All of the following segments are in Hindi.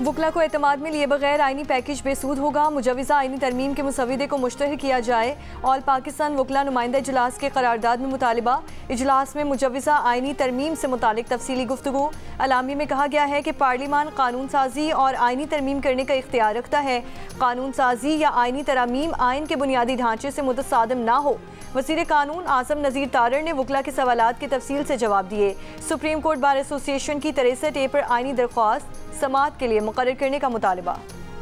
वकला को एतमाद में लिए बगैर आईनी पैकेज बेसूद होगा। मुजवज़ा आईनी तरमीम के मुसविदे को मुश्तहर किया जाए। ऑल पाकिस्तान वकला नुमाइंदा इजलास के करारदाद में मुतालिबा। इजलास में मुजवज़ा आईनी तरमीम से मुतालिक तफसीली गुफ्तगू। अलामी में कहा गया है कि पार्लिमान कानून साजी और आईनी तरमीम करने का इख्तियार रखता है। कानून साजी या आईनी तरमीम आइन के बुनियादी ढांचे से मुतसादिम ना हो। वज़ीर कानून आज़म नज़ीर तारड़ ने वकला के सवालात के तफसील से जवाब दिए। सुप्रीम कोर्ट बार एसोसिएशन की 63A पर आईनी दरख्वास्त समाअत के लिए मुकर्रर करने का मुतालिबा।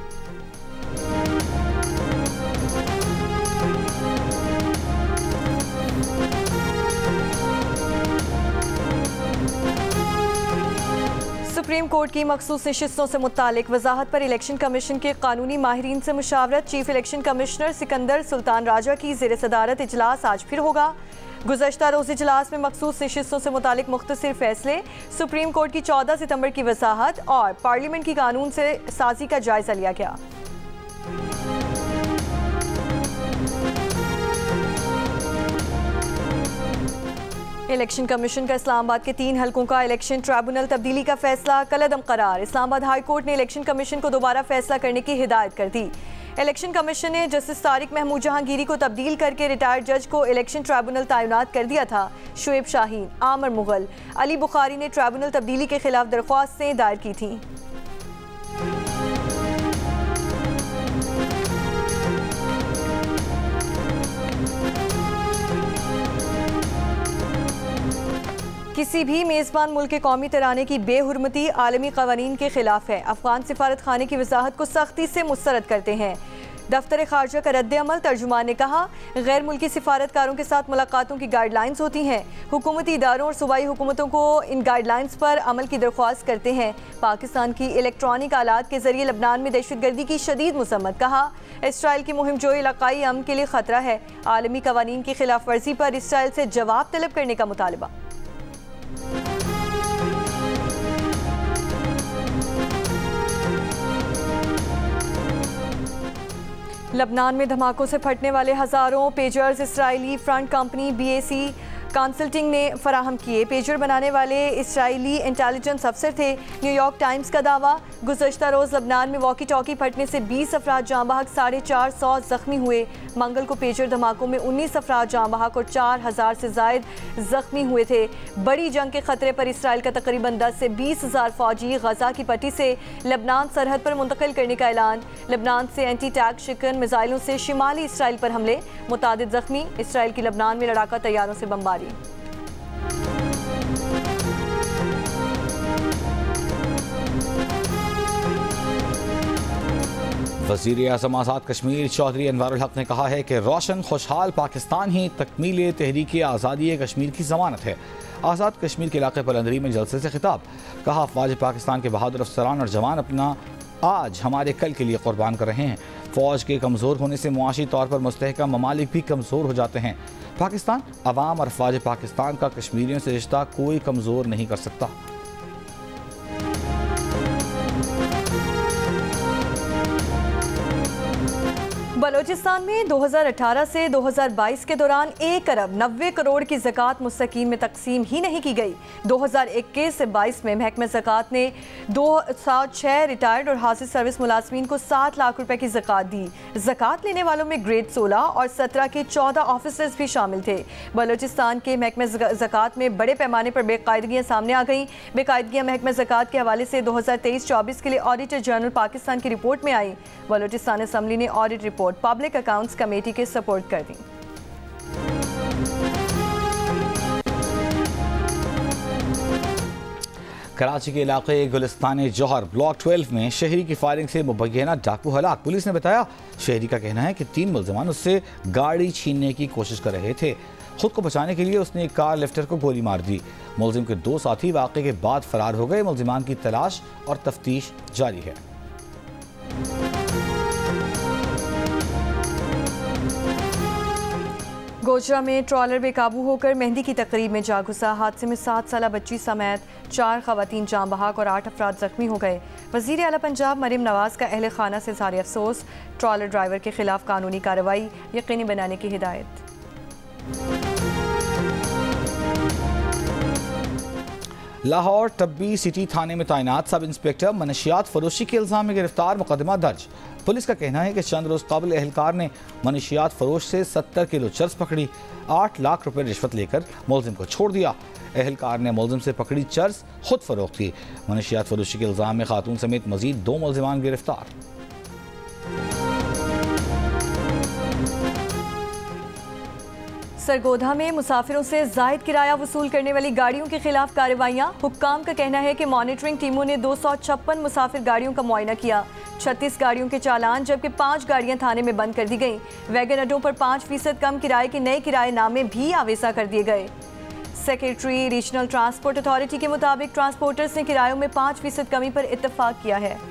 सुप्रीम कोर्ट की मखसूस नशिस्तों से मुतालिक वजाहत पर इलेक्शन कमीशन के कानूनी माहिरीन से मुशावरत। Chief election commissioner Sikandar Sultan Raja की ज़ेर सदारत इजलास आज फिर होगा। गुज़श्ता रोज़ इजलास में मखसूस नशिस्तों से मुतालिक मुख्तसर फैसले। सुप्रीम कोर्ट की 14 सितंबर की वजाहत और पार्लियामेंट की कानून से साजी का जायजा लिया गया। इलेक्शन कमीशन का इस्लामाबाद के 3 हलकों का इलेक्शन ट्रिब्यूनल तब्दीली का फैसला कलअदम करार। इस्लामाबाद हाई कोर्ट ने इलेक्शन कमीशन को दोबारा फैसला करने की हिदायत कर दी। इलेक्शन कमीशन ने जस्टिस तारिक महमूद जहांगीरी को तब्दील करके रिटायर्ड जज को इलेक्शन ट्रिब्यूनल तैनात कर दिया था। शुएब शाहीन, आमर मुगल, अली बुखारी ने ट्रिब्यूनल तब्दीली के खिलाफ दरख्वास्तें दायर की थीं। किसी भी मेज़बान मुल्क के कौमी तराने की बेहुरमती आलमी क़वानीन के खिलाफ है। अफगान सिफारत खाने की वजाहत को सख्ती से मुस्तरद करते हैं। दफ्तर खारजा का रद्द अमल। तर्जुमान ने कहा, गैर मुल्की सिफारतकारों के साथ मुलाकातों की गाइडलाइंस होती हैं। हुकूमती इदारों और सूबाई हुकूमतों को इन गाइडलाइंस पर अमल की दरख्वास्त करते हैं। पाकिस्तान की इलेक्ट्रॉनिक आलात के जरिए लबनान में दहशतगर्दी की शदीद मुसम्मत। कहा, इसराइल की मुहिम जो इलाकाई अमन के लिए खतरा है। आलमी कवानीन की खिलाफ वर्जी पर इसराइल से जवाब तलब करने का मुतालबा। लबनान में धमाकों से फटने वाले हज़ारों pagers Israeli front company BAC consulting ने फराहम किए। पेजर बनाने वाले इसराइली इंटेलिजेंस अफसर थे। न्यूयॉर्क टाइम्स का दावा। गुज़श्ता रोज़ लबनान में वॉकी टॉकी फटने से 20 अफराद जाँ बहक, 450 जख्मी हुए। मंगल को पेजर धमाकों में 19 अफराद जाँ बहक और 4000 से जायद जख्मी हुए थे। बड़ी जंग के खतरे पर इसराइल का तकरीबन 10 से 20,000 फौजी गजा की पट्टी से लबनान सरहद पर मुंतकिल करने का ऐलान। लबनान से एंटी टैंक शिकन मिसाइलों से शिमाली इसराइल पर हमले, मुतादिद जख्मी। इसराइल की लबनान में लड़ाका तैयारों से बमबारी। वज़ीर आज़म आज़ाद कश्मीर चौधरी अनवारुल हक ने कहा है कि रोशन खुशहाल पाकिस्तान ही तकमील तहरीक आज़ादी कश्मीर की ज़मानत है। आज़ाद कश्मीर के इलाके बुलंदरी में जलसे से खिताब। कहा, अफवाज पाकिस्तान के बहादुर अफसरान और जवान अपना आज हमारे कल के लिए कुर्बान कर रहे हैं। फ़ौज के कमज़ोर होने से मुआशी तौर पर मुस्तहकम ममालिक भी कमज़ोर हो जाते हैं। पाकिस्तान अवाम और अफवाज पाकिस्तान का कश्मीरियों से रिश्ता कोई कमज़ोर नहीं कर सकता। बलोचिस्तान में 2018 से 2022 के दौरान 1 अरब 90 करोड़ की ज़कात मुस्तकीन में तकसीम ही नहीं की गई। 2021 से 22 में महकमे ज़कात ने 206 रिटायर्ड और हासिल सर्विस मुलाजमीन को 7 लाख रुपए की ज़कात दी। ज़कात लेने वालों में ग्रेड 16 और 17 के 14 ऑफिसर्स भी शामिल थे। बलोचिस्तान के महकमे ज़कात में बड़े पैमाने पर बेकायदगियाँ सामने आ गईं। बेकायदगियाँ महकमे ज़कात के हवाले से 2023-24 के लिए ऑडिटर जनरल पाकिस्तान की रिपोर्ट में आई। बलोचिस्तान असम्बली ने audit report public accounts committee के सपोर्ट कर दी। कराची के इलाके गुलिस्तान जौहर ब्लॉक 12 में शहरी की फायरिंग से मुबैना डाकू हलाक। पुलिस ने बताया, शहरी का कहना है कि 3 मुलजमान उससे गाड़ी छीनने की कोशिश कर रहे थे। खुद को बचाने के लिए उसने एक कार लिफ्टर को गोली मार दी। मुलजिम के 2 साथी वाक़े के बाद फरार हो गए। मुलजिमान की तलाश और तफ्तीश जारी है। गोजरा में ट्रॉलर बेकाबू होकर मेहंदी की तकरीब में जा घुसा। हादसे में 7 साल बच्ची समेत 4 खवातीन जाँ बहक और 8 अफराद जख्मी हो गए। वज़ीर आला पंजाब मरीम नवाज का अहल खाना से इज़हार अफसोस। ट्रॉलर ड्राइवर के खिलाफ कानूनी कार्रवाई यकीनी बनाने की हिदायत। लाहौर टब्बी सिटी थाने में तैनात सब इंस्पेक्टर मनशियात फरोशी के इल्जाम में गिरफ्तार, मुकदमा दर्ज। पुलिस का कहना है कि चंद रोज कबल एहलकार ने मनशियात फरोश से 70 किलो चर्स पकड़ी, 8 लाख रुपए रिश्वत लेकर मुलजिम को छोड़ दिया। एहलकार ने मुलजिम से पकड़ी चर्स खुद फरोख्त की। मनशियात फरोशी के इल्जाम में खातून समेत मजीद 2 मुलजिमान गिरफ्तार। सरगोधा में मुसाफिरों से जायद किराया वसूल करने वाली गाड़ियों के खिलाफ कार्रवाइयां। हुक्काम का कहना है कि मॉनिटरिंग टीमों ने 256 मुसाफिर गाड़ियों का मुआयना किया, 36 गाड़ियों के चालान जबकि 5 गाड़ियां थाने में बंद कर दी गईं। वैगन अड्डों पर 5% कम किराए के नए किराएनामे भी आवेजा कर दिए गए। सेक्रेटरी रीजनल ट्रांसपोर्ट अथॉरिटी के मुताबिक ट्रांसपोर्टर्स ने किरायों में 5% कमी पर इत्तफाक किया है।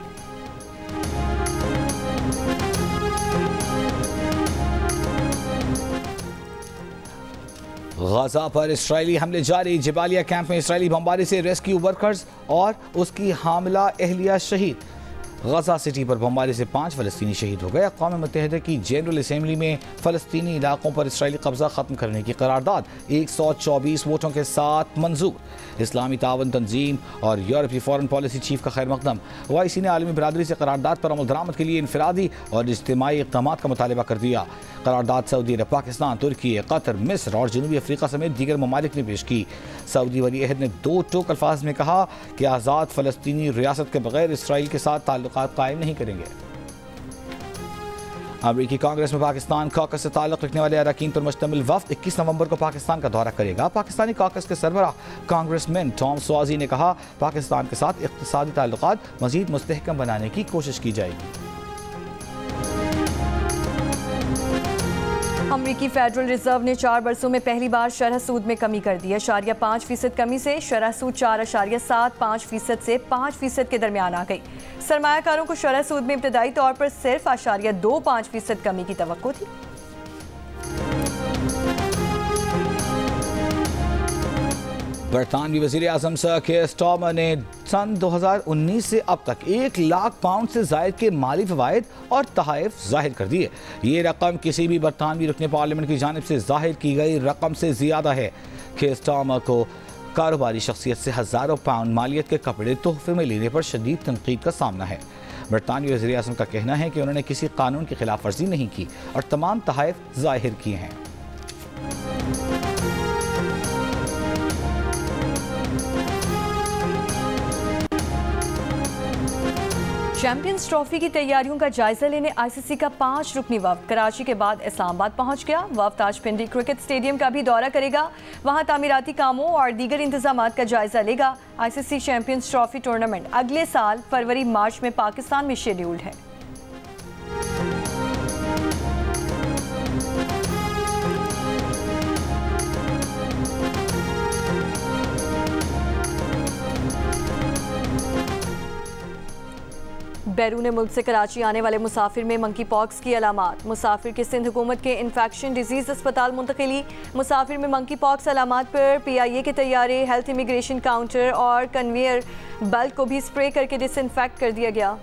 गजा पर इसराइली हमले जारी, जबालिया कैंप में इसराइली बमबारी से रेस्क्यू वर्कर्स और उसकी हामिला अहलिया शहीद। गजा सिटी पर बमबारी से 5 फ़लस्तीनी शहीद हो गए। अक़वाम मुत्तहिदा की जनरल असम्बली में फ़लस्तीनी इलाकों पर इसराइली कब्ज़ा ख़त्म करने की करारदाद 124 वोटों के साथ मंजूर। इस्लामी तावन तंजीम और यूरोपीय फ़ॉरेन पॉलिसी चीफ का खैर मकदम। OIC ने आलमी बरादरी से करारदाद पर अमल दरामद के लिए इनफरादी और इज्तिमाई इक़दाम का मुतालबा कर दिया। करारदाद Saudi Arab, Pakistan, Turkey, Qatar, मिस्र और जनूबी अफ्रीका समेत दीगर ममालिक ने पेश की। सऊदी वली अहद ने 2 टोक अल्फाज में कहा कि आज़ाद फ़लस्तीनी रियासत के बगैर इसराइल के साथ ताल्लुकात कायम नहीं करेंगे। अमरीकी कांग्रेस में पाकिस्तान कॉकस से ताल्लुक़ रखने वाले अरकान पर मुश्तमिल वफ़द 21 नवंबर को पाकिस्तान का दौरा करेगा। पाकिस्तानी कॉकस के सरबराह कांग्रेसमैन टॉम स्वाज़ी ने कहा, पाकिस्तान के साथ इक़्तिसादी ताल्लुकात मज़ीद मुस्तहकम बनाने की कोशिश की जाएगी। अमरीकी फेडरल रिजर्व ने 4 बरसों में पहली बार शरह सूद में कमी कर दी है। 0.5% कमी से शरह सूद 4.75% से 5% के दरमियान आ गई। सरमायाकारों को शरह सूद में इब्तदाई तौर पर सिर्फ 0.25% कमी की तवक्को थी। बरतानवी वज़ीर आज़म सर केयर स्टारमर ने सन 2019 से अब तक 1 लाख पाउंड से ज़ायद के माली फ़वाइद और तहाइफ ज़ाहिर कर दिए। ये रकम किसी भी बरतानवी रुकने पार्लियामेंट की जानिब से ज़ाहिर की गई रकम से ज़्यादा है। केयर स्टारमर को कारोबारी शख्सियत से हज़ारों पाउंड मालियत के कपड़े तोहफे में लेने पर शदीद तनकीद का सामना है। बरतानवी वज़ीर आज़म का कहना है कि उन्होंने किसी कानून की खिलाफ वर्जी नहीं की और तमाम तहाइफ ज़ाहिर किए हैं। चैंपियंस ट्रॉफी की तैयारियों का जायजा लेने ICC का 5 रुकनी वफ्द कराची के बाद इस्लामाबाद पहुंच गया। वफ्द आज पिंडी क्रिकेट स्टेडियम का भी दौरा करेगा, वहां तामीराती कामों और दीगर इंतजामात का जायजा लेगा। ICC चैंपियंस ट्रॉफी टूर्नामेंट अगले साल फरवरी-मार्च में पाकिस्तान में शेड्यूल्ड है। बैरून मुल्क से कराची आने वाले मुसाफिर में मंकी पॉक्स की अलामात। मुसाफिर के सिंध हुकूमत के इन्फेक्शन डिजीज अस्पताल मुंतकिली। मुसाफिर में मंकी पॉक्स अलामात पर PIA के तैयारे, हेल्थ इमिग्रेशन काउंटर और कन्वेयर बेल्ट को भी स्प्रे करके डिसइंफेक्ट कर दिया गया।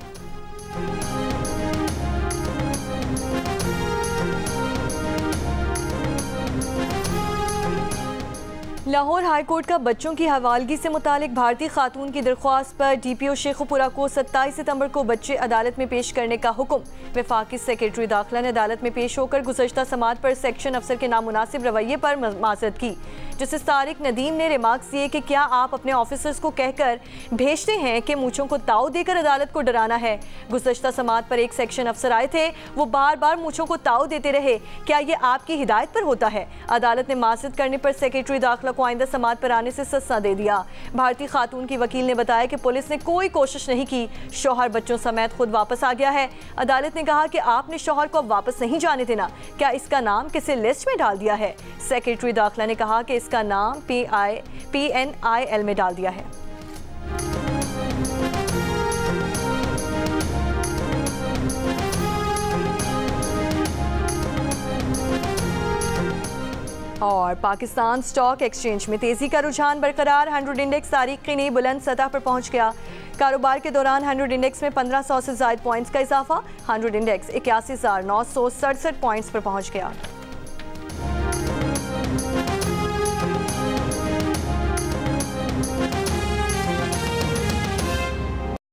लाहौर हाई कोर्ट का बच्चों की हवालगी से मुतालिक भारतीय खातून की दरख्वास्त पर DPO शेखुपुरा को 27 सितंबर को बच्चे अदालत में पेश करने का हुक्म। वफाकी सेक्रेटरी दाखिला ने अदालत में पेश होकर गुज़श्ता समात पर सेक्शन अफसर के नामुनासिब रवैये पर माज़रत की। जस्टिस तारिक नदीम ने रिमार्क्स दिए कि क्या आप अपने ऑफिसर्स को कहकर भेजते हैं कि मूंछों को ताव देकर अदालत को डराना है। गुज़श्ता समात पर एक सेक्शन अफसर आए थे, वो बार बार मूंछों को ताव देते रहे, क्या ये आपकी हिदायत पर होता है। अदालत ने माज़रत करने पर सेक्रेटरी दाखिला को आइंदा समात पर आने से सस्ता दे दिया। भारतीय खातून की वकील ने बताया कि पुलिस ने कोई कोशिश नहीं की, शौहर बच्चों समेत खुद वापस आ गया है। अदालत ने कहा कि आपने शौहर को वापस नहीं जाने देना, क्या इसका नाम किसी लिस्ट में डाल दिया है। सेक्रेटरी दाखिला ने कहा कि इसका नाम PNIL में डाल दिया है। और पाकिस्तान स्टॉक एक्सचेंज में तेजी का रुझान बरकरार। 100 इंडेक्स तारीख की नई बुलंद सतह पर पहुंच गया। कारोबार के दौरान 100 इंडेक्स में 1500 से ज़ायद पॉइंट्स का इजाफा। 100 इंडेक्स 81,967 पॉइंट्स पर पहुंच गया।